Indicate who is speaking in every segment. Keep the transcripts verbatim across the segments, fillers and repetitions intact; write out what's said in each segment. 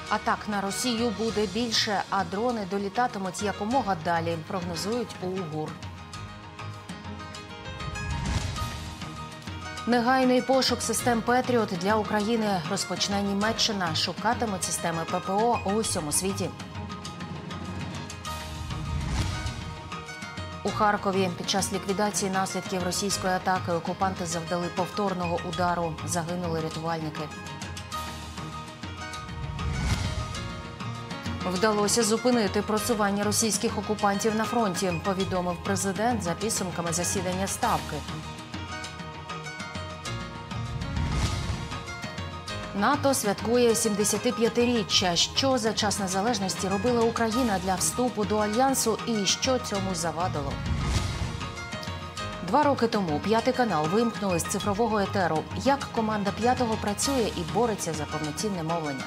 Speaker 1: Атак на Росію буде більше, а дрони долітатимуть якомога далі, прогнозують у ГУР. Негайний пошук систем «Петріот» для України розпочне Німеччина. Шукатимуть системи ППО у усьому світі. У Харкові під час ліквідації наслідків російської атаки окупанти завдали повторного удару. Загинули рятувальники. Вдалося зупинити просування російських окупантів на фронті, повідомив президент за підсумками засідання Ставки. НАТО святкує сімдесятип'ятиріччя. Що за час незалежності робила Україна для вступу до Альянсу і що цьому завадило? Два роки тому «П'ятий канал» вимкнули з цифрового етеру. Як команда «П'ятого» працює і бореться за повноцінне мовлення?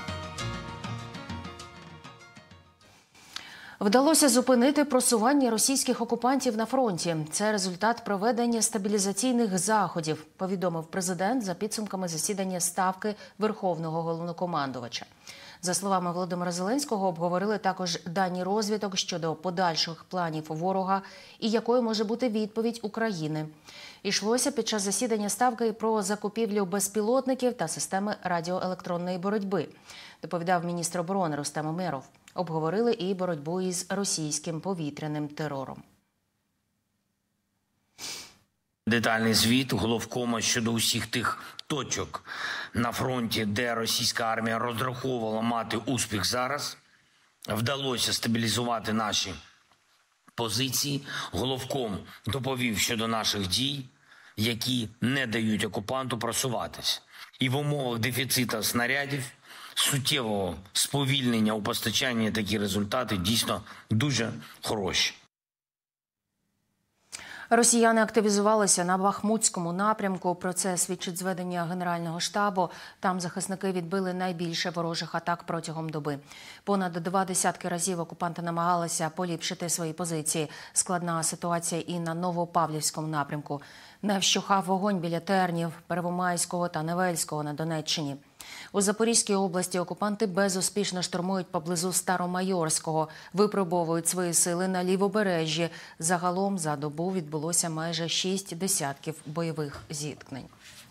Speaker 1: Вдалося зупинити просування російських окупантів на фронті. Це результат проведення стабілізаційних заходів, повідомив президент за підсумками засідання Ставки Верховного Головнокомандувача. За словами Володимира Зеленського, обговорили також дані розвідок щодо подальших планів ворога і якою може бути відповідь України. Йшлося під час засідання Ставки про закупівлю безпілотників та системи радіоелектронної боротьби, доповідав міністр оборони Рустем Умєров. Обговорили і боротьбу із російським повітряним терором.
Speaker 2: Детальний звіт головкома щодо усіх тих точок на фронті, де російська армія розраховувала мати успіх зараз. Вдалося стабілізувати наші позиції. Головком доповів щодо наших дій, які не дають окупанту просуватись. І в умовах дефіциту снарядів, суттєвого сповільнення у постачанні такі результати дійсно дуже хороші.
Speaker 1: Росіяни активізувалися на Бахмутському напрямку. Про це свідчить зведення Генерального штабу. Там захисники відбили найбільше ворожих атак протягом доби. Понад два десятки разів окупанти намагалися поліпшити свої позиції. Складна ситуація і на Новопавлівському напрямку. Не вщухав вогонь біля Тернів, Первомайського та Невельського на Донеччині. У Запорізькій області окупанти безуспішно штурмують поблизу Старомайорського, випробовують свої сили на Лівобережжі. Загалом за добу відбулося майже шість десятків бойових зіткнень.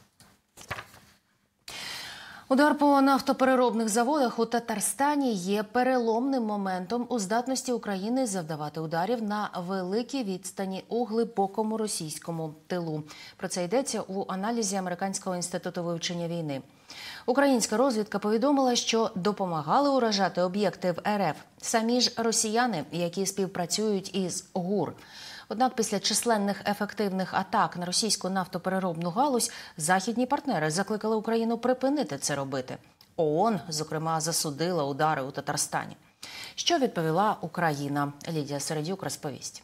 Speaker 1: Удар по нафтопереробних заводах у Татарстані є переломним моментом у здатності України завдавати ударів на великій відстані у глибокому російському тилу. Про це йдеться у аналізі Американського інституту вивчення війни. Українська розвідка повідомила, що допомагали уражати об'єкти в РФ самі ж росіяни, які співпрацюють із ГУР. Однак після численних ефективних атак на російську нафтопереробну галузь західні партнери закликали Україну припинити це робити. ООН, зокрема, засудила удари у Татарстані. Що відповіла Україна? Лідія Середюк розповість.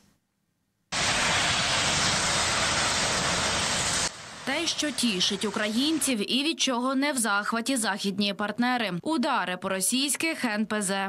Speaker 3: Те, що тішить українців і від чого не в захваті західні партнери. Удари по російських ен пе зе.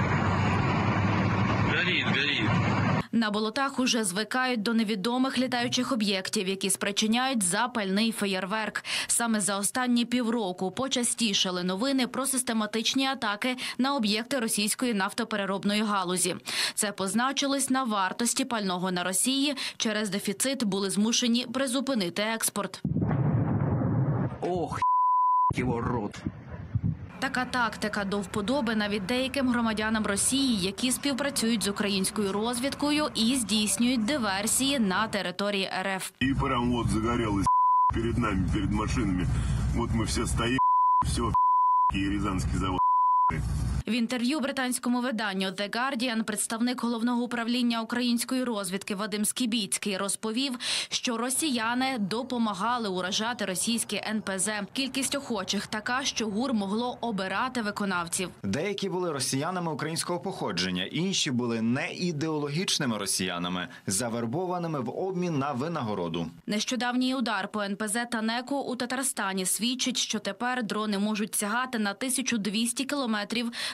Speaker 2: Горить, горить.
Speaker 3: На болотах уже звикають до невідомих літаючих об'єктів, які спричиняють запальний феєрверк. Саме за останні півроку почастішали новини про систематичні атаки на об'єкти російської нафтопереробної галузі. Це позначилось на вартості пального на Росії. Через дефіцит були змушені призупинити експорт.
Speaker 4: Ох, його рот.
Speaker 3: Така тактика до вподоби навіть деяким громадянам Росії, які співпрацюють з українською розвідкою і здійснюють диверсії на території РФ.
Speaker 5: І прямо от загорілось перед нами, перед машинами. От ми всі стоїмо, все, і Рязанський завод.
Speaker 3: В інтерв'ю британському виданню The Guardian представник головного управління української розвідки Вадим Скібіцький розповів, що росіяни допомагали уражати російські ен пе зе. Кількість охочих така, що ГУР могло обирати виконавців.
Speaker 6: Деякі були росіянами українського походження, інші були не ідеологічними росіянами, завербованими в обмін на винагороду.
Speaker 3: Нещодавній удар по ен пе зе та НЕКу у Татарстані свідчить, що тепер дрони можуть сягати на тисячу двісті кілометрів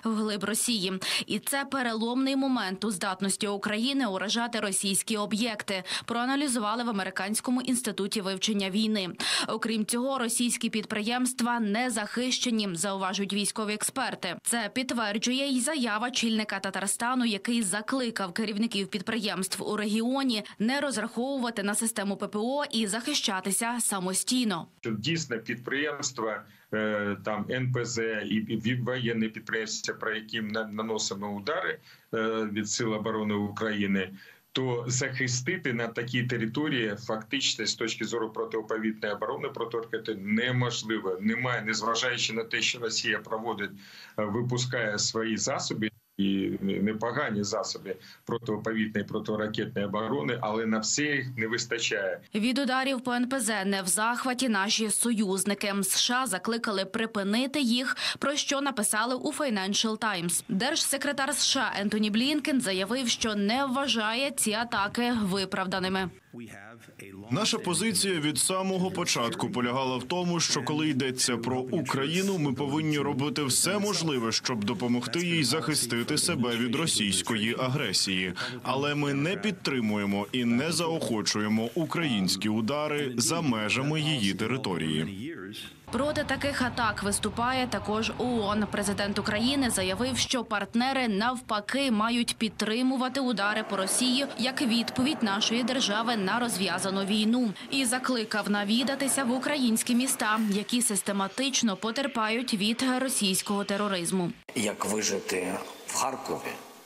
Speaker 3: вглиб Росії. І це переломний момент у здатності України уражати російські об'єкти, проаналізували в Американському інституті вивчення війни. Окрім цього, російські підприємства не захищені, зауважують військові експерти. Це підтверджує й заява чільника Татарстану, який закликав керівників підприємств у регіоні не розраховувати на систему ППО і захищатися самостійно.
Speaker 7: Дійсно, підприємства, там ен пе зе і воєнні підприємства, про які наносимо удари від Сил оборони України, то захистити на такій території фактично з точки зору протиповітряної оборони проти неможливо. Немає, незважаючи на те, що Росія проводить, випускає свої засоби, і непогані засоби протиповітряної, протиракетної оборони, але на все їх не вистачає.
Speaker 3: Від ударів по ен пе зе не в захваті наші союзники. США закликали припинити їх, про що написали у Financial Times. Держсекретар США Ентоні Блінкен заявив, що не вважає ці атаки виправданими.
Speaker 8: Наша позиція від самого початку полягала в тому, що коли йдеться про Україну, ми повинні робити все можливе, щоб допомогти їй захистити себе від російської агресії. Але ми не підтримуємо і не заохочуємо українські удари за межами її території.
Speaker 3: Проти таких атак виступає також ООН. Президент України заявив, що партнери навпаки мають підтримувати удари по Росії як відповідь нашої держави на розв'язану війну. І закликав навідатися в українські міста, які систематично потерпають від російського тероризму.
Speaker 9: Як вижити в Харкові?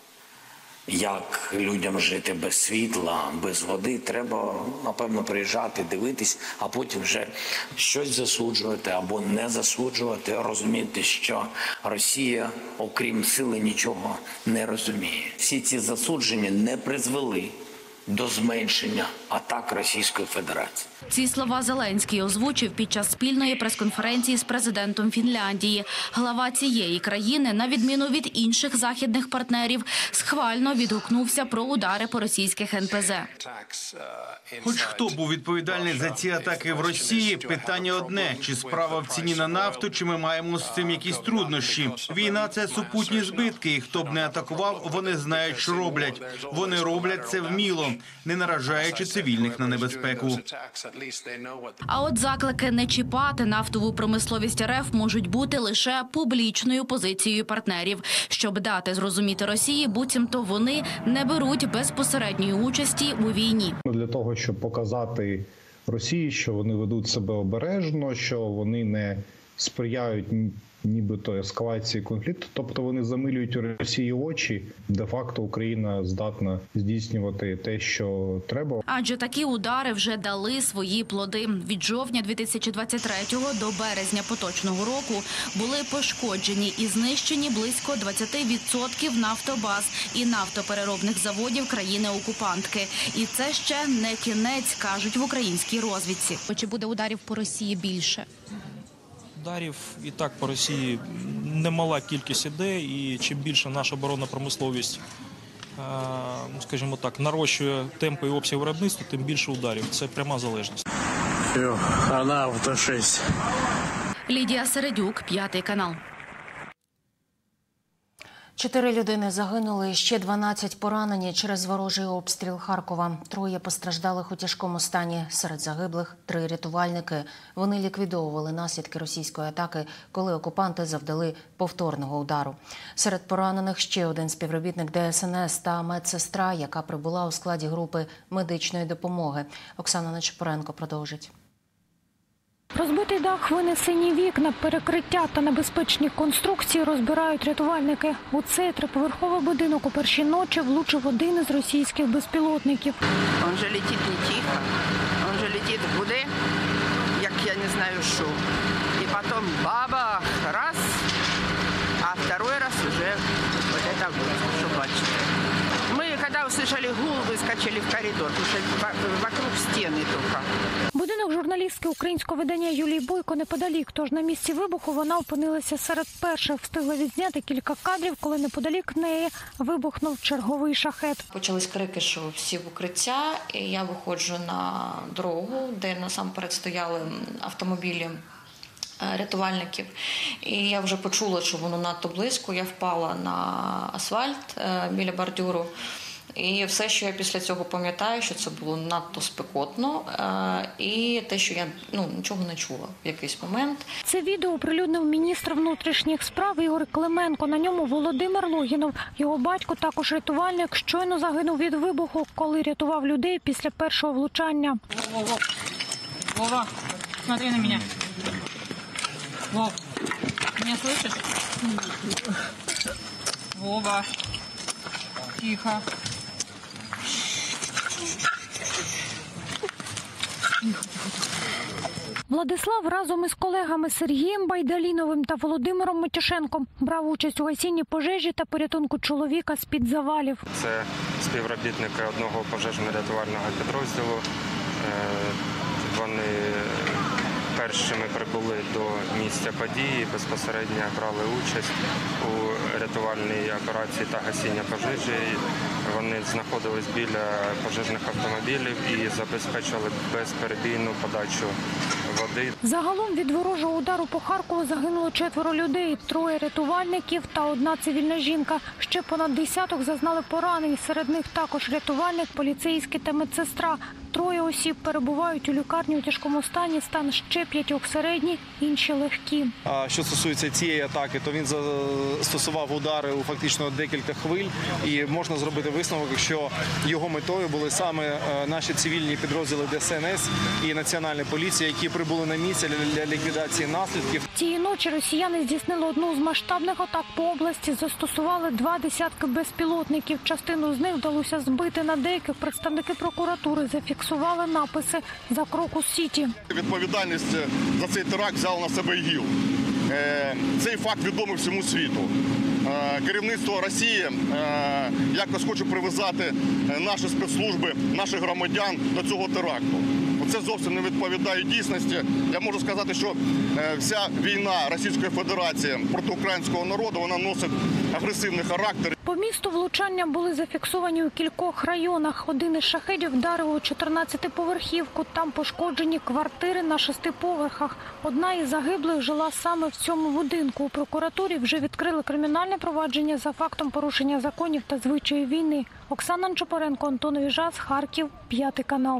Speaker 9: Як людям жити без світла, без води, треба, напевно, приїжджати, дивитись, а потім вже щось засуджувати або не засуджувати, розуміти, що Росія, окрім сили, нічого не розуміє. Всі ці засудження не призвели до зменшення атак Російської Федерації.
Speaker 3: Ці слова Зеленський озвучив під час спільної прес-конференції з президентом Фінляндії. Глава цієї країни, на відміну від інших західних партнерів, схвально відгукнувся про удари по російських ен пе зе.
Speaker 10: Хоч хто був відповідальний за ці атаки в Росії, питання одне – чи справа в ціні на нафту, чи ми маємо з цим якісь труднощі. Війна – це супутні збитки, і хто б не атакував, вони знають, що роблять. Вони роблять це вміло, не наражаючи цивільних на небезпеку.
Speaker 3: А от заклики не чіпати нафтову промисловість ер еф можуть бути лише публічною позицією партнерів, щоб дати зрозуміти Росії, буцімто вони не беруть безпосередньої участі у війні.
Speaker 11: Для того, щоб показати Росії, що вони ведуть себе обережно, що вони не сприяють нібито ескалації конфлікту, тобто вони замилюють у Росії очі. Де-факто Україна здатна здійснювати те, що треба.
Speaker 3: Адже такі удари вже дали свої плоди. Від жовтня дві тисячі двадцять третього до березня поточного року були пошкоджені і знищені близько двадцять відсотків нафтобаз і нафтопереробних заводів країни-окупантки. І це ще не кінець, кажуть в українській розвідці.
Speaker 12: Чи буде ударів по Росії більше?
Speaker 13: Ударів і так по Росії немала кількість іде, і чим більше наша оборонна промисловість, скажімо так, нарощує темпи і обсяг виробництва, тим більше ударів. Це пряма залежність.
Speaker 14: Вона автошесть.
Speaker 3: Лідія Середюк, П'ятий канал.
Speaker 1: Чотири людини загинули, ще дванадцять поранені через ворожий обстріл Харкова. Троє постраждалих у тяжкому стані. Серед загиблих – три рятувальники. Вони ліквідовували наслідки російської атаки, коли окупанти завдали повторного удару. Серед поранених ще один співробітник де ес ен ес та медсестра, яка прибула у складі групи медичної допомоги. Оксана Нечипоренко продовжить.
Speaker 15: Розбитий дах, винесені вікна, перекриття та небезпечні конструкції розбирають рятувальники. У цей триповерховий будинок у перші ночі влучив один із російських безпілотників.
Speaker 16: Він же летить не тихо, він же летить куди, як я не знаю що. І потім бабах, раз, а второй раз вже вот это вот, що бачите. Мы, когда услышали гул, выскочили в коридор, потому что вокруг стены только.
Speaker 15: Будинок журналістки українського видання Юлії Бойко неподалік, тож на місці вибуху вона опинилася серед перших. Встигла відзняти кілька кадрів, коли неподалік неї вибухнув черговий шахет.
Speaker 17: Почались крики, що всі в укриття, і я виходжу на дорогу, де насамперед стояли автомобілі рятувальників. І я вже почула, що воно надто близько. Я впала на асфальт біля бордюру. І все, що я після цього пам'ятаю, що це було надто спекотно, і те, що я ну, нічого не чула в якийсь момент.
Speaker 15: Це відео оприлюднив міністр внутрішніх справ Ігор Клименко. На ньому Володимир Логінов. Його батько, також рятувальник, щойно загинув від вибуху, коли рятував людей після першого влучання.
Speaker 18: Вова, Вова, смотри на мене. Вов, мене слышиш? Вова, тихо.
Speaker 15: Владислав разом із колегами Сергієм Байдаліновим та Володимиром Матюшенком брав участь у гасінні пожежі та порятунку чоловіка з-під завалів.
Speaker 19: Це співробітники одного пожежно-рятувального підрозділу. Вони першими прибули до місця події, безпосередньо брали участь у рятувальній операції та гасіння пожежі. Вони знаходились біля пожежних автомобілів і забезпечили безперебійну подачу води.
Speaker 15: Загалом від ворожого удару по Харкову загинуло четверо людей, троє рятувальників та одна цивільна жінка. Ще понад десяток зазнали поранень, серед них також рятувальник, поліцейський та медсестра. Троє осіб перебувають у лікарні у тяжкому стані, стан ще п'ятьох середній, інші легкі.
Speaker 20: А що стосується цієї атаки, то він застосував удари у фактично декілька хвиль, і можна зробити висновок, що його метою були саме наші цивільні підрозділи Де Ес Ен Ес і Національна поліція, які прибули на місце для ліквідації наслідків.
Speaker 15: Цієї ночі росіяни здійснили одну з масштабних атак по області, застосували два десятки безпілотників. Частину з них вдалося збити, на деяких представники прокуратури зафіксували написи «За Крокус-Сіті».
Speaker 21: Відповідальність за цей теракт взяв на себе ІГІЛ. Цей факт відомий всьому світу. Керівництво Росії якось хоче прив'язати наші спецслужби, наших громадян до цього теракту. Це зовсім не відповідає дійсності. Я можу сказати, що вся війна Російської Федерації проти українського народу, вона носить агресивний характер.
Speaker 15: По місту влучання були зафіксовані у кількох районах. Один із шахедів вдарив у чотирнадцятиповерхівку. Там пошкоджені квартири на шести поверхах. Одна із загиблих жила саме в цьому будинку. У прокуратурі вже відкрили кримінальне провадження за фактом порушення законів та звичаїв війни. Оксана Нечопоренко, Антон Віжас, Харків, п'ятий канал.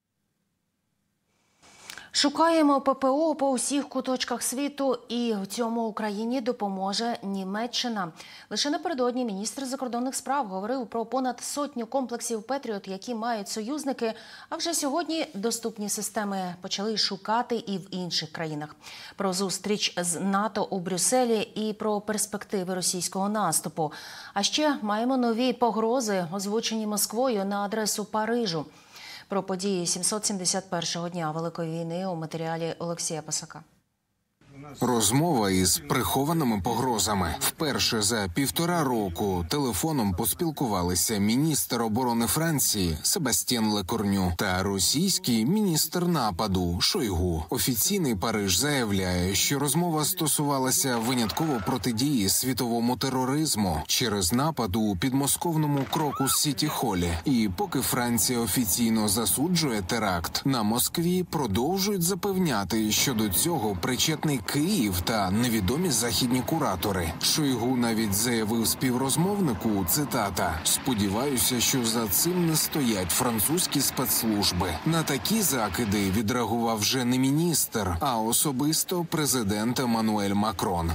Speaker 1: Шукаємо Пе Пе О по усіх куточках світу, і в цьому Україні допоможе Німеччина. Лише напередодні міністр закордонних справ говорив про понад сотню комплексів «Петріот», які мають союзники, а вже сьогодні доступні системи почали шукати і в інших країнах. Про зустріч з НАТО у Брюсселі і про перспективи російського наступу. А ще маємо нові погрози, озвучені Москвою на адресу Парижу. Про події сімсот сімдесят першого дня Великої війни у матеріалі Олексія Пасака.
Speaker 22: Розмова із прихованими погрозами. Вперше за півтора року телефоном поспілкувалися міністр оборони Франції Себастьян Лекорню та російський міністр нападу Шойгу. Офіційний Париж заявляє, що розмова стосувалася винятково протидії світовому тероризму через напад у підмосковному Крокус-Сіті-Холі. І поки Франція офіційно засуджує теракт, на Москві продовжують запевняти, що до цього причетний Київ та невідомі західні куратори. Шойгу навіть заявив співрозмовнику, цитата, «Сподіваюся, що за цим не стоять французькі спецслужби». На такі закиди відреагував вже не міністр, а особисто президент Еммануель Макрон.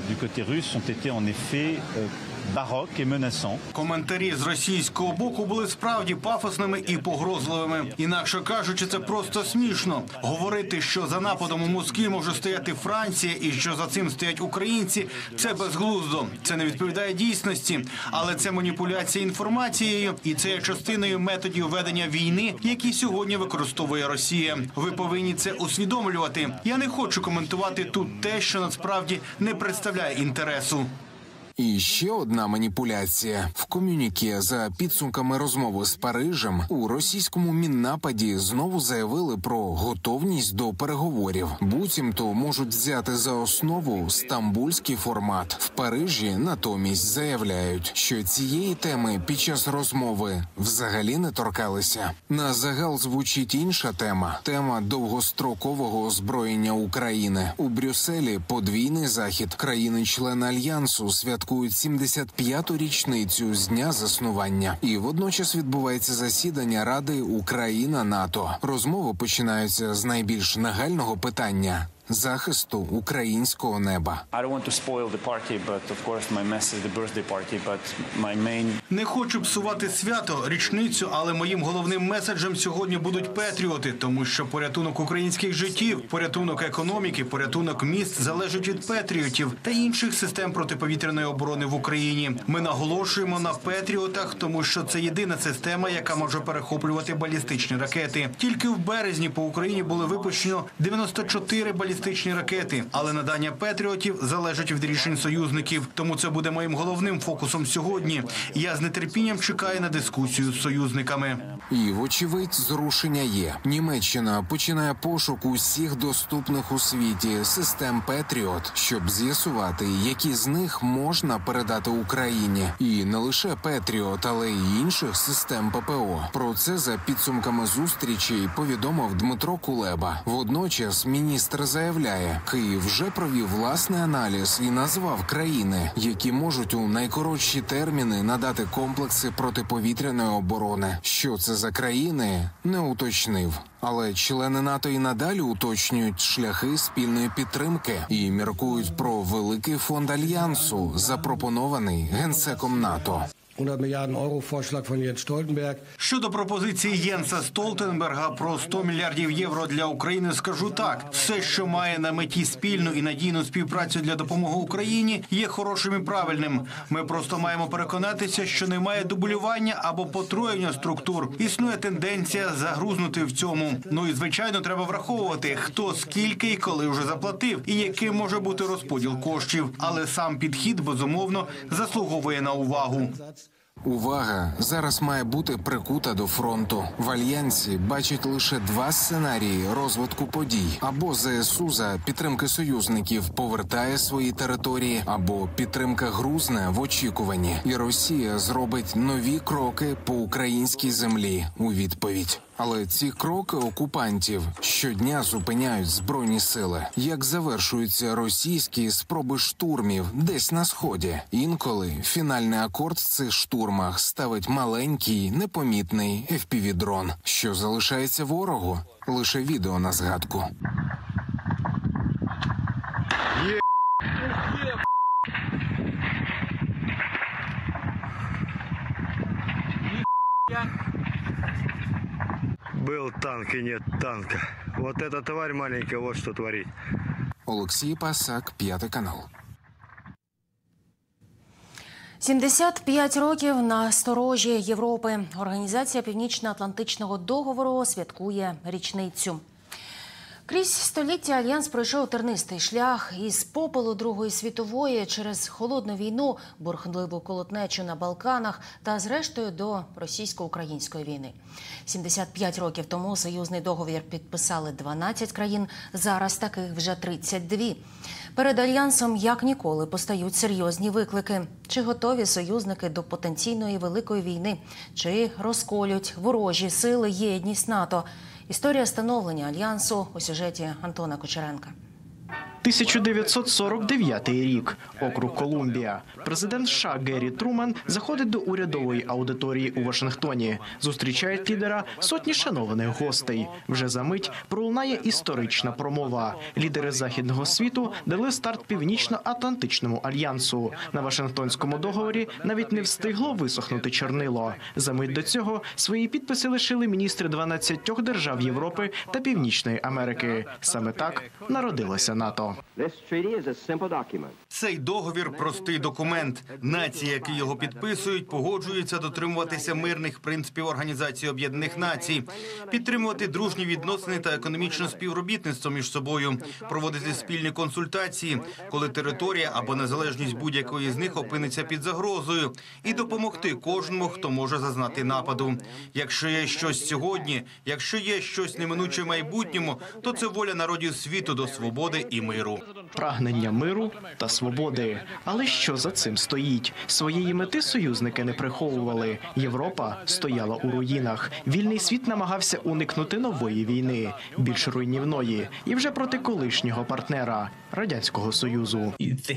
Speaker 10: Коментарі з російського боку були справді пафосними і погрозливими. Інакше кажучи, це просто смішно. Говорити, що за нападом у Москві може стояти Франція і що за цим стоять українці – це безглуздо. Це не відповідає дійсності. Але це маніпуляція інформацією і це є частиною методів ведення війни, які сьогодні використовує Росія. Ви повинні це усвідомлювати. Я не хочу коментувати тут те, що насправді не представляє інтересу.
Speaker 22: І ще одна маніпуляція. В комюніке за підсумками розмови з Парижем у російському міннападі знову заявили про готовність до переговорів. Буцімто можуть взяти за основу стамбульський формат. В Парижі натомість заявляють, що цієї теми під час розмови взагалі не торкалися. На загал звучить інша тема – тема довгострокового озброєння України. У Брюсселі подвійний захід. Країни-члени Альянсу святкують сімдесят п'яту річницю з дня заснування. І водночас відбувається засідання Ради Україна-НАТО. Розмови починаються з найбільш нагального питання – захисту українського неба.
Speaker 10: Не хочу псувати свято, річницю, але моїм головним меседжем сьогодні будуть патріоти, тому що порятунок українських життів, порятунок економіки, порятунок міст залежить від патріотів та інших систем протиповітряної оборони в Україні. Ми наголошуємо на патріотах, тому що це єдина система, яка може перехоплювати балістичні ракети. Тільки в березні по Україні були випущено дев'яносто чотири балістичні ракети, але надання патріотів залежить від рішень союзників. Тому це буде моїм головним фокусом сьогодні. Я з нетерпінням чекаю на дискусію з союзниками.
Speaker 22: І, вочевидь, зрушення є. Німеччина починає пошук усіх доступних у світі систем «Петріот», щоб з'ясувати, які з них можна передати Україні. І не лише «Петріот», але й інших систем ППО. Про це за підсумками зустрічі повідомив Дмитро Кулеба. Водночас міністр заявляє, Київ вже провів власний аналіз і назвав країни, які можуть у найкоротші терміни надати комплекси протиповітряної оборони. Що це за країни, не уточнив. Але члени НАТО і надалі уточнюють шляхи спільної підтримки і міркують про великий фонд Альянсу, запропонований Генсеком НАТО.
Speaker 10: Щодо пропозиції Єнса Столтенберга про сто мільярдів євро для України, скажу так. Все, що має на меті спільну і надійну співпрацю для допомоги Україні, є хорошим і правильним. Ми просто маємо переконатися, що немає дублювання або потроєння структур. Існує тенденція загрузнути в цьому. Ну і, звичайно, треба враховувати, хто скільки і коли вже заплатив, і яким може бути розподіл коштів. Але сам підхід, безумовно, заслуговує на увагу.
Speaker 22: Увага зараз має бути прикута до фронту. В Альянсі бачать лише два сценарії розвитку подій. Або ЗСУ за підтримки союзників повертає свої території, або підтримка грузне в очікуванні. І Росія зробить нові кроки по українській землі у відповідь. Але ці кроки окупантів щодня зупиняють Збройні сили. Як завершуються російські спроби штурмів десь на Сході. Інколи фінальний акорд в цих штурмах ставить маленький, непомітний еф пі ві-дрон. Що залишається ворогу? Лише відео на згадку.
Speaker 2: Є... Был танк и нет танка. Вот эта тварь маленькая, вот что творит.
Speaker 22: Олексій Пасак, П'ятий канал.
Speaker 1: сімдесят п'ять років на сторожі Європи. Організація Північно-Атлантичного договору святкує річницю. Крізь століття Альянс пройшов тернистий шлях із попелу Другої світової через холодну війну, бурхливу колотнечу на Балканах та, зрештою, до російсько-української війни. сімдесят п'ять років тому союзний договір підписали дванадцять країн, зараз таких вже тридцять два. Перед Альянсом як ніколи постають серйозні виклики. Чи готові союзники до потенційної великої війни? Чи розколють ворожі сили єдність НАТО? Історія становлення Альянсу у сюжеті Антона Кучеренка.
Speaker 4: тисяча дев'ятсот сорок дев'ятий рік. Округ Колумбія. Президент США Геррі Труман заходить до урядової аудиторії у Вашингтоні. Зустрічають лідера сотні шанованих гостей. Вже за мить пролунає історична промова. Лідери західного світу дали старт Північно-Атлантичному альянсу. На Вашингтонському договорі навіть не встигло висохнути чорнило. За мить до цього свої підписи лишили міністри дванадцяти держав Європи та Північної Америки. Саме так народилося НАТО. НАТО.
Speaker 10: Цей договір – простий документ. Нації, які його підписують, погоджуються дотримуватися мирних принципів Організації Об'єднаних Націй, підтримувати дружні відносини та економічне співробітництво між собою, проводити спільні консультації, коли територія або незалежність будь-якої з них опиниться під загрозою, і допомогти кожному, хто може зазнати нападу. Якщо є щось сьогодні, якщо є щось неминуче в майбутньому, то це воля народів світу до свободи і миру.
Speaker 4: Прагнення миру та свободи. Але що за цим стоїть? Своєї мети союзники не приховували. Європа стояла у руїнах. Вільний світ намагався уникнути нової війни, більш руйнівної, і вже проти колишнього партнера – Радянського Союзу.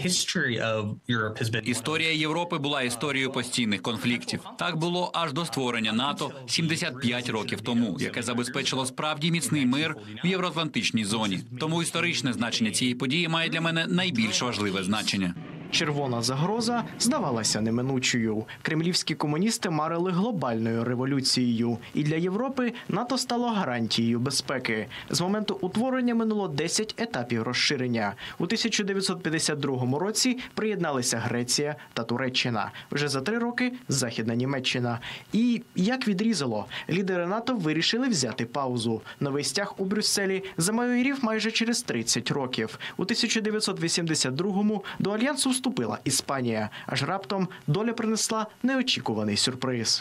Speaker 5: Історія Європи була історією постійних конфліктів. Так було аж до створення НАТО сімдесят п'ять років тому, яке забезпечило справді міцний мир в євроатлантичній зоні. Тому історичне значення цієї події має для мене найбільш важливе значення.
Speaker 4: Червона загроза здавалася неминучою. Кремлівські комуністи марили глобальною революцією. І для Європи НАТО стало гарантією безпеки. З моменту утворення минуло десять етапів розширення. У тисяча дев'ятсот п'ятдесят другому році приєдналися Греція та Туреччина. Вже за три роки – Західна Німеччина. І, як відрізало, лідери НАТО вирішили взяти паузу. Новий стяг у Брюсселі замайорів майже через тридцять років. У тисяча дев'ятсот вісімдесят другому до Альянсу вступила Іспанія. Аж раптом доля принесла неочікуваний сюрприз.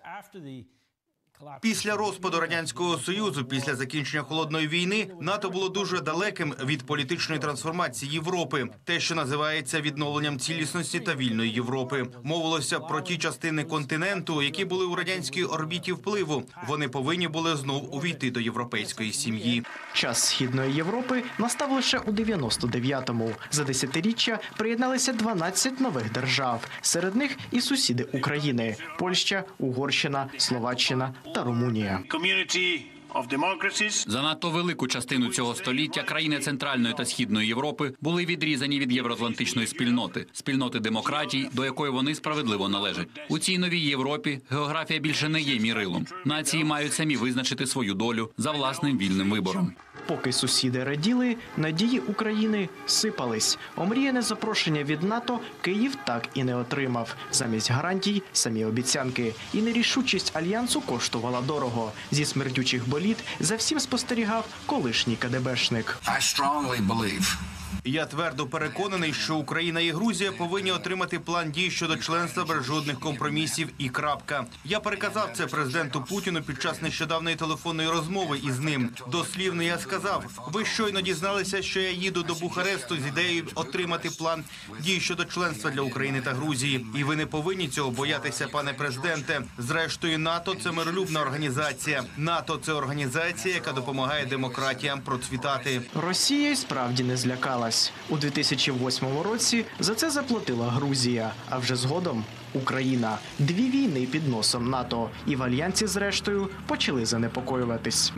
Speaker 10: Після розпаду Радянського Союзу, після закінчення Холодної війни, НАТО було дуже далеким від політичної трансформації Європи. Те, що називається відновленням цілісності та вільної Європи. Мовилося про ті частини континенту, які були у радянській орбіті впливу. Вони повинні були знов увійти до європейської сім'ї.
Speaker 4: Час Східної Європи настав лише у дев'яносто дев'ятому. За десятиріччя приєдналися дванадцять нових держав. Серед них і сусіди України – Польща, Угорщина, Словаччина та Румунія.
Speaker 5: Занадто велику частину цього століття країни Центральної та Східної Європи були відрізані від євроатлантичної спільноти, спільноти демократій, до якої вони справедливо належать. У цій новій Європі географія більше не є мірилом. Нації мають самі визначити свою долю за власним вільним вибором.
Speaker 4: Поки сусіди раділи, надії України сипались. Омріяне запрошення від НАТО Київ так і не отримав. Замість гарантій – самі обіцянки. І нерішучість Альянсу коштувала дорого. Зі смердючих боліт за всім спостерігав колишній КДБшник.
Speaker 10: Я твердо переконаний, що Україна і Грузія повинні отримати план дій щодо членства без жодних компромісів і крапка. Я переказав це президенту Путіну під час нещодавної телефонної розмови із ним. Дослівно я сказав: ви щойно дізналися, що я їду до Бухаресту з ідеєю отримати план дій щодо членства для України та Грузії. І ви не повинні цього боятися, пане президенте. Зрештою, НАТО – це миролюбна організація. НАТО – це організація, яка допомагає демократіям процвітати.
Speaker 4: Росія й справді не злякала. У дві тисячі восьмому році за це заплатила Грузія, а вже згодом Україна. Дві війни під носом НАТО. І в Альянсі, зрештою, почали занепокоюватись.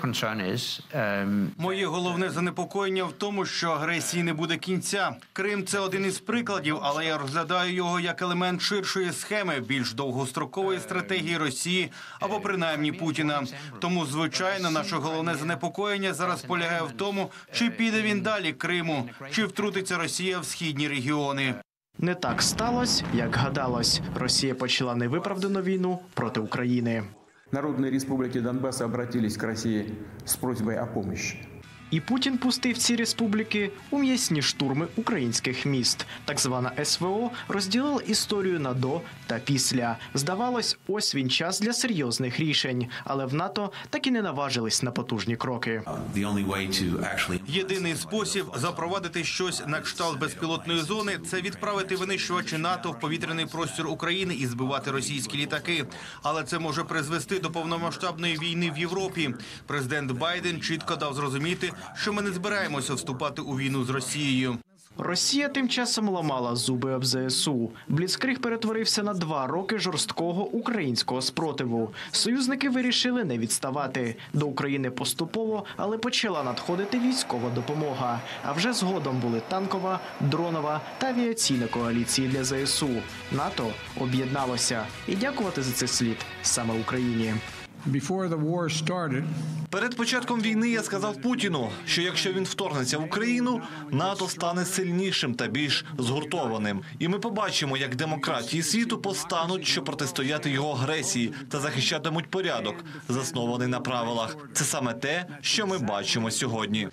Speaker 10: Моє головне занепокоєння в тому, що агресії не буде кінця. Крим – це один із прикладів, але я розглядаю його як елемент ширшої схеми, більш довгострокової стратегії Росії або принаймні Путіна. Тому, звичайно, наше головне занепокоєння зараз полягає в тому, чи піде він далі Криму, чи втрутиться Росія в східні регіони.
Speaker 4: Не так сталося, як гадалось. Росія почала невиправдану війну проти України.
Speaker 6: Народні республіки Донбасу обратились к Росії з просьбою о допомогі.
Speaker 4: І Путін пустив ці республіки у м'ясні штурми українських міст. Так звана ес ве о розділила історію на до та після. Здавалось, ось він час для серйозних рішень. Але в НАТО так і не наважились на потужні кроки.
Speaker 10: Єдиний спосіб запровадити щось на кшталт безпілотної зони – це відправити винищувачі НАТО в повітряний простір України і збивати російські літаки. Але це може призвести до повномасштабної війни в Європі. Президент Байден чітко дав зрозуміти, що ми не збираємося вступати у війну з Росією.
Speaker 4: Росія тим часом ламала зуби об зе ес у. Бліцкриг перетворився на два роки жорсткого українського спротиву. Союзники вирішили не відставати. До України поступово, але почала надходити військова допомога. А вже згодом були танкова, дронова та авіаційна коаліції для зе ес у. НАТО об'єдналося. І дякувати за це слід саме Україні.
Speaker 23: Before the war started,
Speaker 7: Перед початком війни я сказав Путіну, що якщо він вторгнеться в Україну, НАТО стане сильнішим та більш згуртованим. І ми побачимо, як демократії світу постануть, щоб протистояти його агресії та захищатимуть порядок, заснований на правилах. Це саме те, що ми бачимо сьогодні.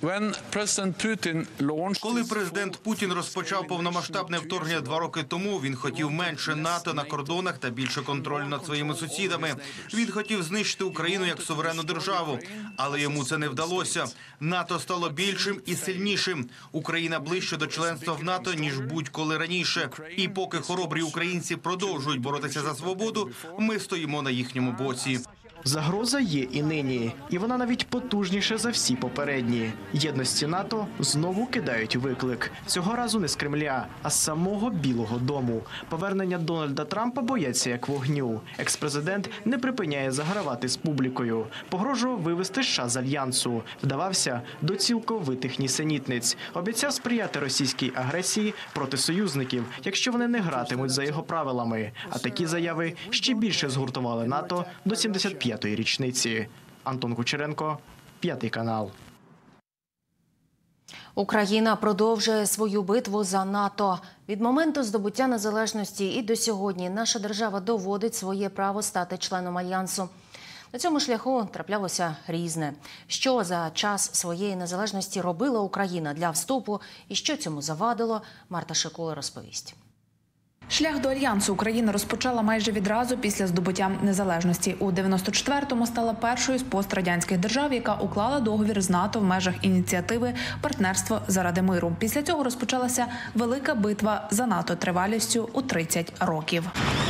Speaker 10: Коли президент Путін розпочав повномасштабне вторгнення два роки тому, він хотів менше НАТО на кордонах та більше контролю над своїми сусідами. Він хотів знищити Україну як суверенну державу, але йому це не вдалося. НАТО стало більшим і сильнішим. Україна ближче до членства в НАТО, ніж будь-коли раніше. І поки хоробрі українці продовжують боротися за свободу, ми стоїмо на їхньому боці.
Speaker 4: Загроза є і нині, і вона навіть потужніша за всі попередні. Єдності НАТО знову кидають виклик. Цього разу не з Кремля, а з самого Білого дому. Повернення Дональда Трампа бояться як вогню. Екс-президент не припиняє загравати з публікою. Погрожував вивести США з Альянсу. Вдавався до цілковитих нісенітниць. Обіцяв сприяти російській агресії проти союзників, якщо вони не гратимуть за його правилами. А такі заяви ще більше згуртували НАТО до сімдесят п'ятої річниці. Антон Кучеренко, П'ятий канал.
Speaker 1: Україна продовжує свою битву за НАТО. Від моменту здобуття незалежності і до сьогодні наша держава доводить своє право стати членом Альянсу. На цьому шляху траплялося різне. Що за час своєї незалежності робила Україна для вступу і що цьому завадило, Марта Шикула розповість.
Speaker 8: Шлях до Альянсу Україна розпочала майже відразу після здобуття незалежності. У дев'яносто четвертому стала першою з пострадянських держав, яка уклала договір з НАТО в межах ініціативи «Партнерство заради миру». Після цього розпочалася велика битва за НАТО тривалістю у тридцять років.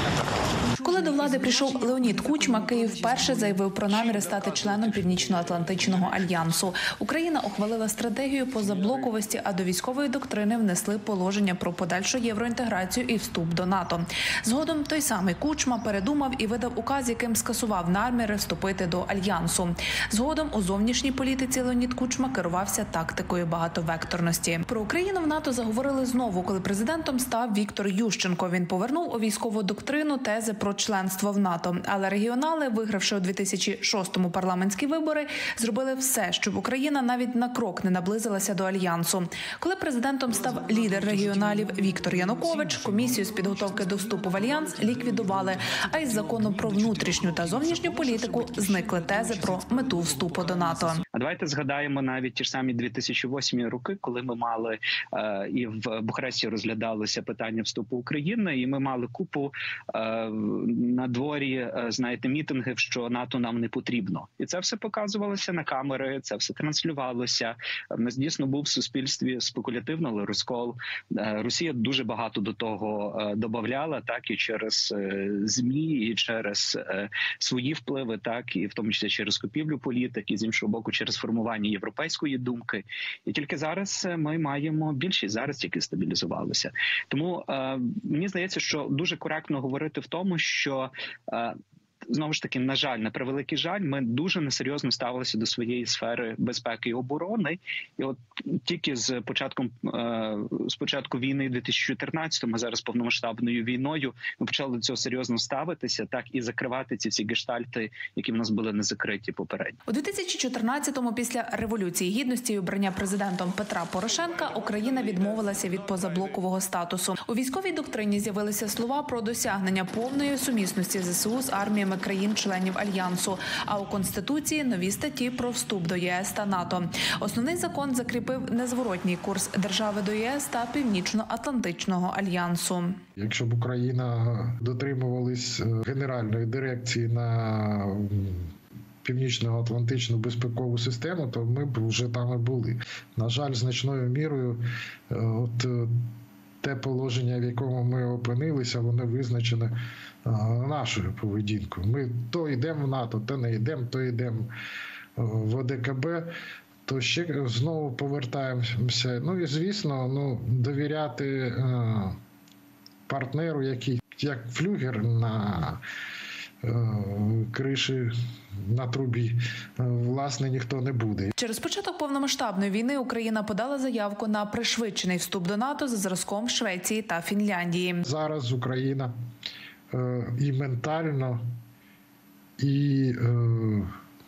Speaker 8: Коли до влади прийшов Леонід Кучма, Київ вперше заявив про наміри стати членом Північно-Атлантичного альянсу. Україна ухвалила стратегію позаблоковості, а до військової доктрини внесли положення про подальшу євроінтеграцію і вступ до НАТО. Згодом той самий Кучма передумав і видав указ, яким скасував наміри вступити до альянсу. Згодом у зовнішній політиці Леонід Кучма керувався тактикою багатовекторності. Про Україну в НАТО заговорили знову, коли президентом став Віктор Ющенко. Він повернув у військову доктрину тези про членство в НАТО. Але регіонали, вигравши у дві тисячі шостому парламентські вибори, зробили все, щоб Україна навіть на крок не наблизилася до Альянсу. Коли президентом став лідер регіоналів Віктор Янукович, комісію з підготовки до вступу в Альянс ліквідували, а із закону про внутрішню та зовнішню політику зникли тези про мету вступу до НАТО.
Speaker 23: А давайте згадаємо навіть ті ж самі дві тисячі восьмі роки, коли ми мали е, і в Бухаресті розглядалося питання вступу України, і ми мали купу е, на дворі, е, знаєте, мітингів, що НАТО нам не потрібно. І це все показувалося на камери, це все транслювалося. В нас дійсно був в суспільстві спекулятивний розкол. Е, Росія дуже багато до того е, додавала, так, і через е, ЗМІ, і через е, свої впливи, так, і в тому числі через купівлю політики, з іншого боку, через формування європейської думки. І тільки зараз ми маємо більшість, зараз тільки стабілізувалося. Тому е, мені здається, що дуже коректно говорити в тому, що е, знову ж таки, на жаль, на превеликий жаль, ми дуже несерйозно ставилися до своєї сфери безпеки і оборони. І от тільки з початком е, з початку війни дві тисячі чотирнадцятому, а зараз повномасштабною війною, ми почали до цього серйозно ставитися, так, і закривати ці всі гештальти, які в нас були не закриті попередньо.
Speaker 8: У дві тисячі чотирнадцятому, після Революції Гідності і обрання президентом Петра Порошенка, Україна відмовилася від позаблокового статусу. У військовій доктрині з'явилися слова про досягнення повної сумісності ЗСУ з арміями країн-членів Альянсу, а у Конституції нові статті про вступ до ЄС та НАТО. Основний закон закріпив незворотній курс держави до ЄС та Північно-Атлантичного альянсу.
Speaker 24: Якщо б Україна дотримувалась генеральної дирекції на Північно-Атлантичну безпекову систему, то ми б вже там і були. На жаль, значною мірою от те положення, в якому ми опинилися, воно визначене нашою поведінкою. Ми то йдемо в НАТО, то не йдемо, то йдемо в ОДКБ, то ще знову повертаємося. Ну і, звісно, ну, довіряти е, партнеру, який як флюгер на е, криші, на трубі, власне, ніхто не буде.
Speaker 8: Через початок повномасштабної війни Україна подала заявку на пришвидшений вступ до НАТО за зразком Швеції та Фінляндії.
Speaker 24: Зараз Україна і ментально, і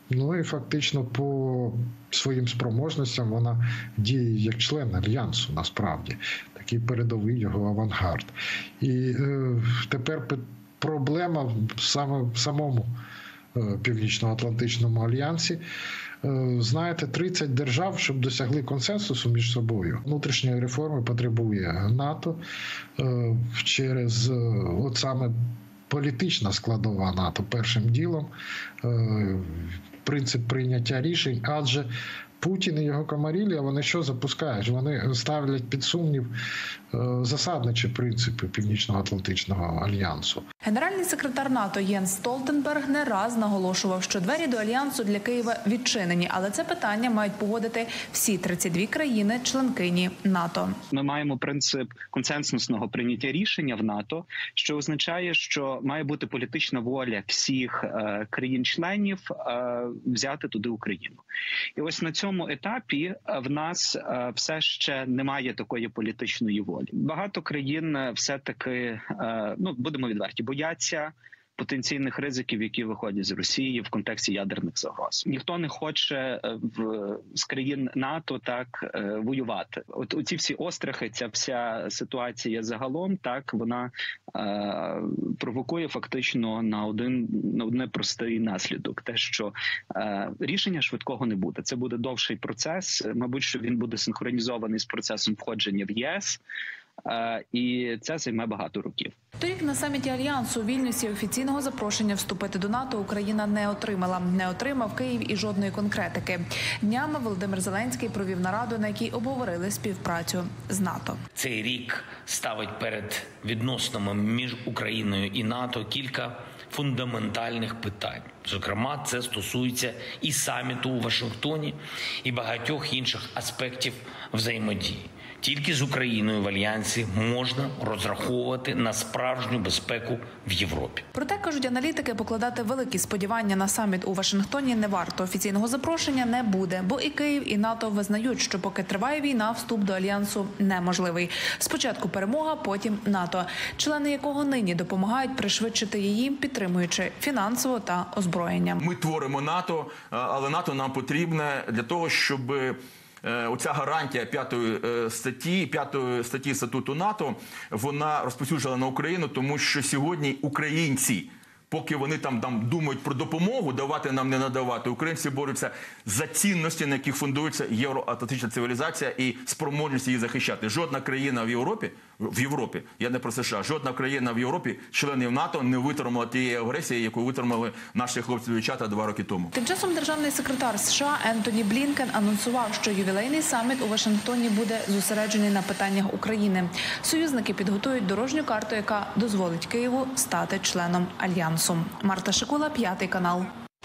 Speaker 24: Ну і фактично по своїм спроможностям вона діє як член Альянсу, насправді. Такий передовий його авангард. І е, тепер проблема саме в самому е, Північно-Атлантичному альянсі. Е, знаєте, тридцять держав, щоб досягли консенсусу між собою. Внутрішньої реформи потребує НАТО е, через е, от саме політична складова НАТО першим ділом, е, принцип прийняття рішень, адже Путін і його комарілля, вони що запускають? Вони ставлять під сумнів е, засадничі принципи Північно-Атлантичного альянсу.
Speaker 8: Генеральний секретар НАТО Єнс Столтенберг не раз наголошував, що двері до альянсу для Києва відчинені, але це питання мають погодити всі тридцять дві країни-членкині НАТО.
Speaker 23: Ми маємо принцип консенсусного прийняття рішення в НАТО, що означає, що має бути політична воля всіх е, країн-членів е, взяти туди Україну. І ось на цьому етапі в нас е, все ще немає такої політичної волі. Багато країн все-таки, е, ну, будемо відверті, бояться потенційних ризиків, які виходять з Росії в контексті ядерних загроз. Ніхто не хоче в, з країн НАТО так воювати. От оці всі острахи, ця вся ситуація загалом, так, вона е, провокує фактично на один, на одне простий наслідок. Те, що е, рішення швидкого не буде. Це буде довший процес. Мабуть, що він буде синхронізований з процесом входження в ЄС. І це займе багато років.
Speaker 8: Торік на саміті Альянсу у Вільнюсі офіційного запрошення вступити до НАТО Україна не отримала. Не отримав Київ і жодної конкретики. Днями Володимир Зеленський провів нараду, на якій обговорили співпрацю з НАТО.
Speaker 9: Цей рік ставить перед відносинами між Україною і НАТО кілька фундаментальних питань. Зокрема, це стосується і саміту у Вашингтоні, і багатьох інших аспектів взаємодії. Тільки з Україною в Альянсі можна розраховувати на справжню безпеку в Європі.
Speaker 8: Проте, кажуть аналітики, покладати великі сподівання на саміт у Вашингтоні не варто. Офіційного запрошення не буде, бо і Київ, і НАТО визнають, що поки триває війна, вступ до Альянсу неможливий. Спочатку перемога, потім НАТО, члени якого нині допомагають пришвидшити її, підтримуючи фінансово та озброєнням.
Speaker 11: Ми творимо НАТО, але НАТО нам потрібне для того, щоб оця гарантія п'ятої статті, п'ятої статті статуту НАТО, вона розповсюджена на Україну, тому що сьогодні українці, поки вони там, там думають про допомогу, давати нам, не надавати, українці борються за цінності, на яких фундується євроатлантична цивілізація і спроможність її захищати. Жодна країна в Європі, в Європі, я не про США, жодна країна в Європі, членів НАТО, не витримала тієї агресії, яку витримали наші хлопці і дівчата два роки тому.
Speaker 8: Тим часом державний секретар США Ентоні Блінкен анонсував, що ювілейний саміт у Вашингтоні буде зосереджений на питаннях України. Союзники підготують дорожню карту, яка дозволить Києву стати членом Альянсу. Марта Шикула, п'ятий канал.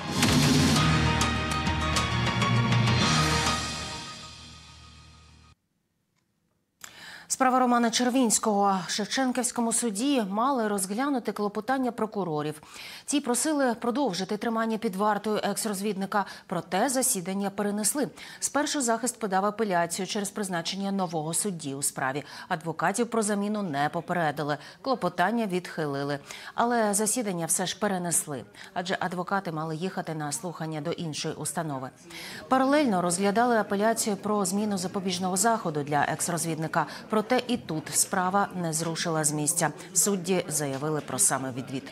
Speaker 1: Справа Романа Червінського. В Шевченківському суді мали розглянути клопотання прокурорів. Ті просили продовжити тримання під вартою екс-розвідника, проте засідання перенесли. Спершу захист подав апеляцію через призначення нового судді у справі. Адвокатів про заміну не попередили. Клопотання відхилили. Але засідання все ж перенесли, адже адвокати мали їхати на слухання до іншої установи. Паралельно розглядали апеляцію про зміну запобіжного заходу для екс-розвідника. Проте і тут справа не зрушила з місця. Судді заявили про самовідвід.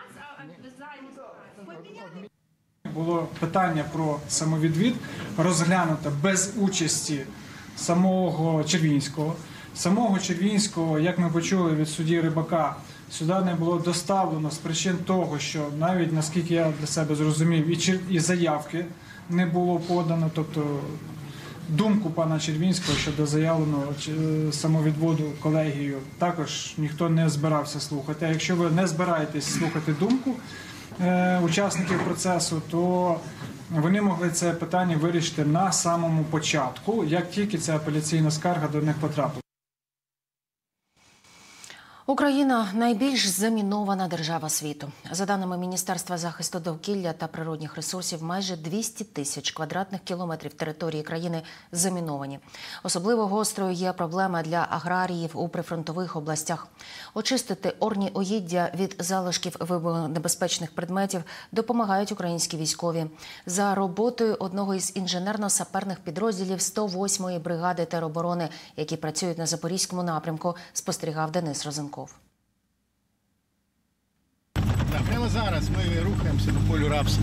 Speaker 12: Було питання про самовідвід розглянуто без участі самого Червінського. Самого Червінського, як ми почули від судді Рибака, сюди не було доставлено з причин того, що навіть, наскільки я для себе зрозумів, і заявки не було подано, тобто думку пана Червінського щодо заявленого самовідводу колегією також ніхто не збирався слухати. А якщо ви не збираєтесь слухати думку е, учасників процесу, то вони могли це питання вирішити на самому початку, як тільки ця апеляційна скарга до них потрапила.
Speaker 1: Україна – найбільш замінована держава світу. За даними Міністерства захисту довкілля та природних ресурсів, майже двісті тисяч квадратних кілометрів території країни заміновані. Особливо гострою є проблема для аграріїв у прифронтових областях. Очистити орні угіддя від залишків вибухонебезпечних предметів допомагають українські військові. За роботою одного із інженерно-саперних підрозділів сто восьмої бригади тероборони, які працюють на Запорізькому напрямку, спостерігав Денис Розенков.
Speaker 3: Так, прямо зараз ми рухаємося до полю рапсу.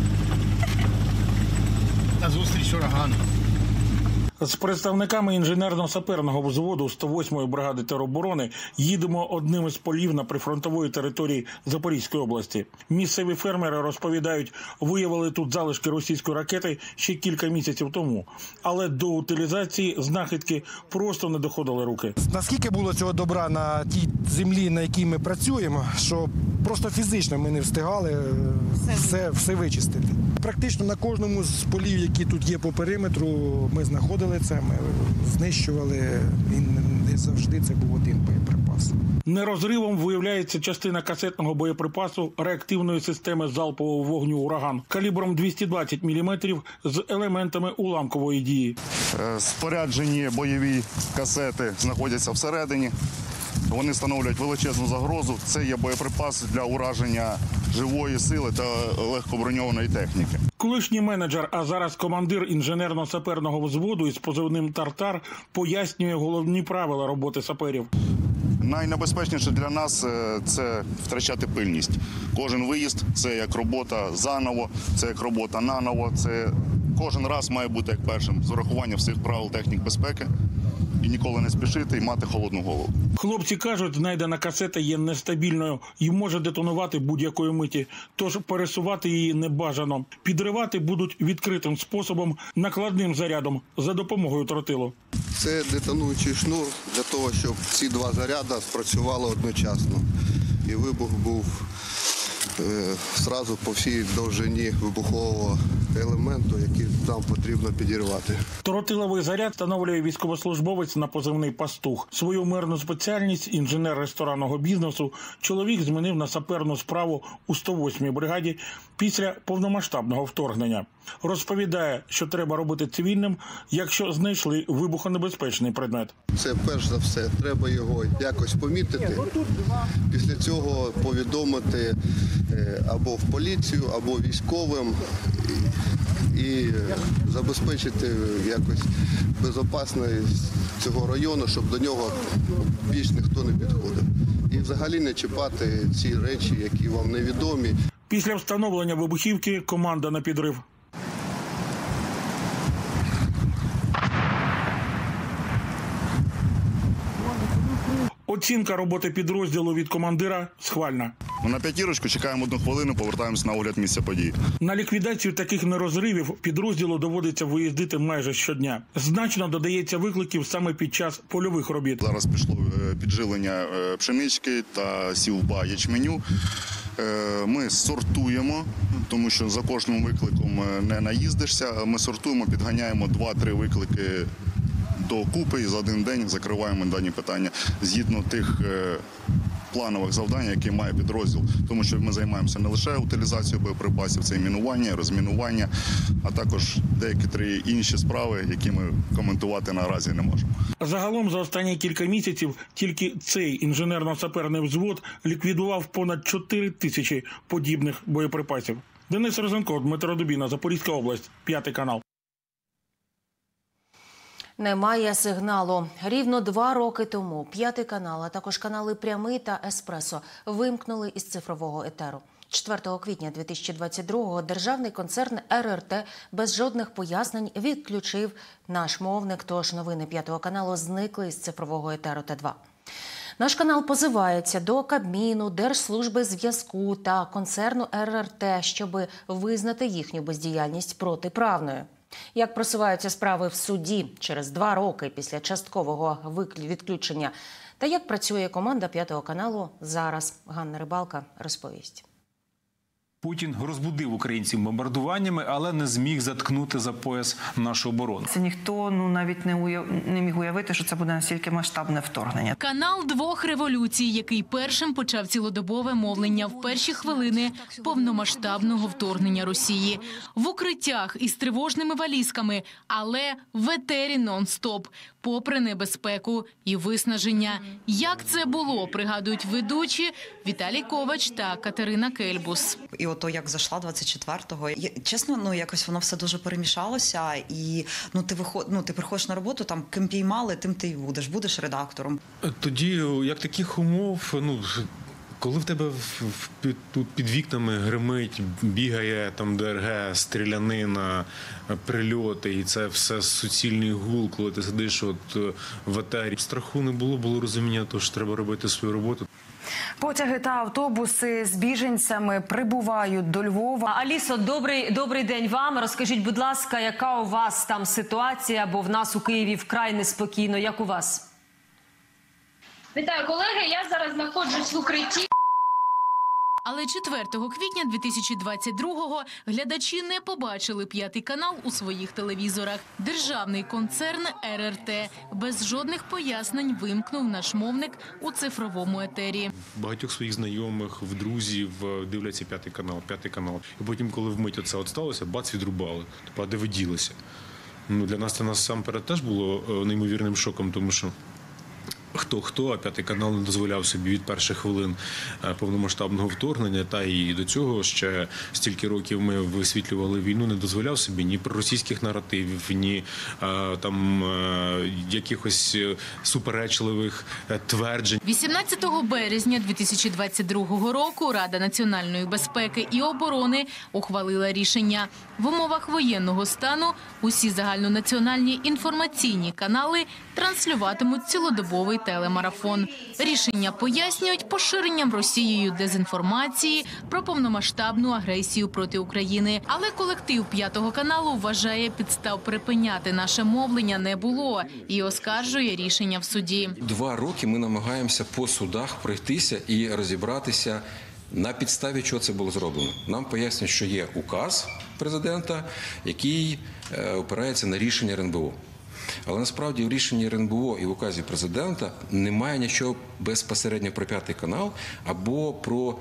Speaker 3: На зустріч урагану.
Speaker 13: З представниками інженерно-саперного взводу сто восьмої бригади тероборони їдемо одним із полів на прифронтової території Запорізької області. Місцеві фермери розповідають, виявили тут залишки російської ракети ще кілька місяців тому. Але до утилізації знахідки просто не доходили руки.
Speaker 14: Наскільки було цього добра на тій землі, на якій ми працюємо, що просто фізично ми не встигали все, все вичистити. Практично на кожному з полів, які тут є по периметру, ми знаходили це, ми знищували, і не завжди це був один боєприпас.
Speaker 13: Нерозривом виявляється частина касетного боєприпасу реактивної системи залпового вогню «Ураган» калібром двісті двадцять міліметрів з елементами уламкової дії.
Speaker 21: Споряджені бойові касети знаходяться всередині. Вони становлять величезну загрозу. Це є боєприпас для ураження живої сили та легкоброньованої техніки.
Speaker 13: Колишній менеджер, а зараз командир інженерно-саперного взводу із позивним «Тартар» пояснює головні правила роботи саперів.
Speaker 21: Найнебезпечніше для нас – це втрачати пильність. Кожен виїзд – це як робота заново, це як робота наново. Це кожен раз має бути як першим з урахуванням всіх правил технік безпеки. І ніколи не спішити, і мати холодну голову.
Speaker 13: Хлопці кажуть, знайдена касета є нестабільною і може детонувати будь-якої миті, тож пересувати її не бажано. Підривати будуть відкритим способом, накладним зарядом, за допомогою тротилу.
Speaker 16: Це детонуючий шнур для того, щоб ці два заряди спрацювали одночасно. І вибух був е, одразу по всій довжині вибухового елементу, який нам потрібно підірвати.
Speaker 13: Тротиловий заряд встановлює військовослужбовець на позивний «Пастух». Свою мирну спеціальність, інженер ресторанного бізнесу, чоловік змінив на саперну справу у сто восьмій бригаді після повномасштабного вторгнення. Розповідає, що треба робити цивільним, якщо знайшли вибухонебезпечний предмет.
Speaker 16: Це перш за все, треба його якось помітити, після цього повідомити або в поліцію, або військовим і забезпечити якось безпечність цього району, щоб до нього більш ніхто не підходив. І взагалі не чіпати ці речі, які вам невідомі.
Speaker 13: Після встановлення вибухівки команда на підрив. Оцінка роботи підрозділу від командира схвальна.
Speaker 21: На п'ятірочку чекаємо одну хвилину, повертаємося на огляд місця події.
Speaker 13: На ліквідацію таких нерозривів підрозділу доводиться виїздити майже щодня. Значно додається викликів саме під час польових робіт.
Speaker 21: Зараз пішло піджилення пшенички та сівба ячменю. Ми сортуємо, тому що за кожним викликом не наїздишся. Ми сортуємо, підганяємо два-три виклики до купи і за один день закриваємо дані питання згідно тих планових завдань, які має підрозділ. Тому що ми займаємося не лише утилізацією боєприпасів, це і мінування, розмінування, а також деякі три інші справи, які ми коментувати наразі не можемо.
Speaker 13: Загалом за останні кілька місяців тільки цей інженерно-саперний взвод ліквідував понад чотири тисячі подібних боєприпасів. Денис Розенков, Дмитро Дубіна, Запорізька область, п'ятий канал.
Speaker 1: Немає сигналу. Рівно два роки тому п'ятий канал, а також канали «Прямий» та «Еспресо» вимкнули із цифрового етеру. четвертого квітня дві тисячі двадцять другого державний концерн ер ер те без жодних пояснень відключив наш мовник, тож новини п'ятого каналу зникли із цифрового етеру Т два. Наш канал позивається до Кабміну, Держслужби зв'язку та концерну ер ер те, щоб визнати їхню бездіяльність протиправною. Як просуваються справи в суді через два роки після часткового відключення та як працює команда п'ятого каналу зараз, Ганна Рибалка розповість.
Speaker 17: Путін розбудив українців бомбардуваннями, але не зміг заткнути за пояс нашу оборону.
Speaker 18: Це ніхто ну навіть не уяв... не міг уявити, що це буде настільки масштабне вторгнення.
Speaker 19: Канал двох революцій, який першим почав цілодобове мовлення в перші хвилини повномасштабного вторгнення Росії. В укриттях із тривожними валізками, але в етері нон-стоп, попри небезпеку і виснаження. Як це було, пригадують ведучі Віталій Ковач та Катерина Кельбус.
Speaker 20: І ото як зайшла двадцять четвертого, чесно, ну якось воно все дуже перемішалося. І ну ти виход, ну ти приходиш на роботу, там ким піймали, тим ти і будеш, будеш редактором.
Speaker 17: Тоді, як таких умов, ну коли в тебе в, в, під, тут під вікнами гримить, бігає там ДРГ, стрілянина, прильоти, і це все суцільний гул, коли ти сидиш от в етері. Страху не було, було розуміння того, що треба робити свою роботу.
Speaker 25: Потяги та автобуси з біженцями прибувають до Львова.
Speaker 26: Алісо, добрий, добрий день вам. Розкажіть, будь ласка, яка у вас там ситуація, бо в нас у Києві вкрай неспокійно. Як у вас?
Speaker 27: Вітаю, колеги. Я зараз знаходжусь в укритті.
Speaker 19: Але четвертого квітня дві тисячі двадцять другого глядачі не побачили п'ятий канал у своїх телевізорах. Державний концерн ер ер те без жодних пояснень вимкнув наш мовник у цифровому етері.
Speaker 17: Багатьох своїх знайомих, в друзів дивляться п'ятий канал, п'ятий канал. І потім, коли вмить оце от сталося, бац, відрубали. Тобто, а де ви ділися? Ну, для нас це насамперед теж було неймовірним шоком, тому що хто-хто, а п'ятий канал не дозволяв собі від перших хвилин повномасштабного вторгнення, та і до цього ще стільки років ми висвітлювали війну, не дозволяв собі ні проросійських наративів, ні а, там а, якихось суперечливих тверджень.
Speaker 19: вісімнадцятого березня дві тисячі двадцять другого року Рада національної безпеки і оборони ухвалила рішення. В умовах воєнного стану усі загальнонаціональні інформаційні канали транслюватимуть цілодобовий телемарафон. Рішення пояснюють поширенням Росією дезінформації про повномасштабну агресію проти України. Але колектив п'ятого каналу вважає, підстав припиняти наше мовлення не було і оскаржує рішення в суді.
Speaker 28: Два роки ми намагаємося по судах пройтися і розібратися, на підставі чого це було зроблено. Нам пояснюють, що є указ президента, який опирається на рішення ер ен бе о. Але насправді в рішенні ер ен бе о і в указі президента немає нічого безпосередньо про п'ятий канал або про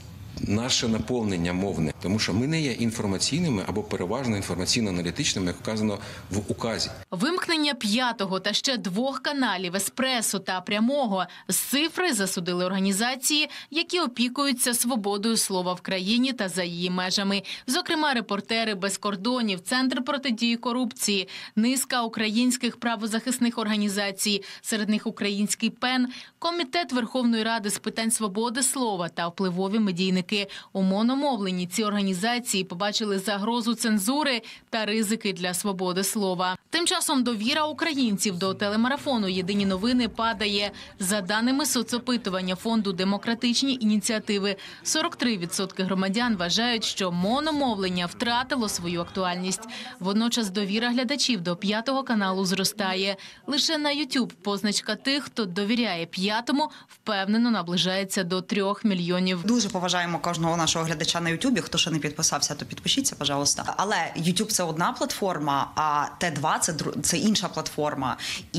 Speaker 28: наше наповнення мовне. Тому що ми не є інформаційними або переважно інформаційно-аналітичними, як вказано в указі.
Speaker 19: Вимкнення п'ятого та ще двох каналів «Еспресо» та «Прямого» з цифри засудили організації, які опікуються свободою слова в країні та за її межами. Зокрема, «Репортери без кордонів», Центр протидії корупції, низка українських правозахисних організацій, серед них Український пен, Комітет Верховної Ради з питань свободи слова та впливові медійники. У мономовленні ці організації побачили загрозу цензури та ризики для свободи слова. Тим часом довіра українців до телемарафону «Єдині новини» падає. За даними соцопитування фонду «Демократичні ініціативи», сорок три відсотки громадян вважають, що мономовлення втратило свою актуальність. Водночас довіра глядачів до п'ятого каналу зростає. Лише на ютуб позначка тих, хто довіряє п'ятому, впевнено наближається до трьох мільйонів.
Speaker 20: Дуже поважаємо кожного нашого глядача на ютубі. Хто ще не підписався, то підпишіться, пожалуйста. Але ютуб – це одна платформа, а те два – це, це інша платформа.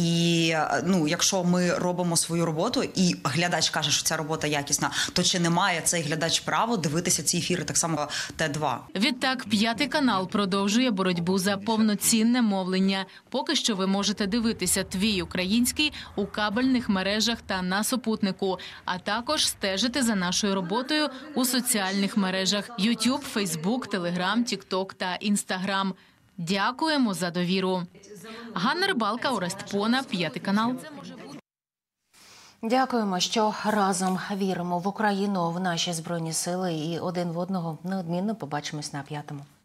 Speaker 20: І ну, якщо ми робимо свою роботу і глядач каже, що ця робота якісна, то чи не має цей глядач право дивитися ці ефіри так само те два?
Speaker 19: Відтак, п'ятий канал продовжує боротьбу за повноцінне мовлення. Поки що ви можете дивитися «Твій український» у кабельних мережах та на супутнику, а також стежити за нашою роботою у соціальних мережах – Ютуб, Фейсбук, Телеграм, Тікток та Інстаграм. Дякуємо за довіру. Ганна Рибалка, Орест Пона, п'ятий канал.
Speaker 1: Дякуємо, що разом віримо в Україну, в наші Збройні Сили і один в одного. Неодмінно побачимось на п'ятому.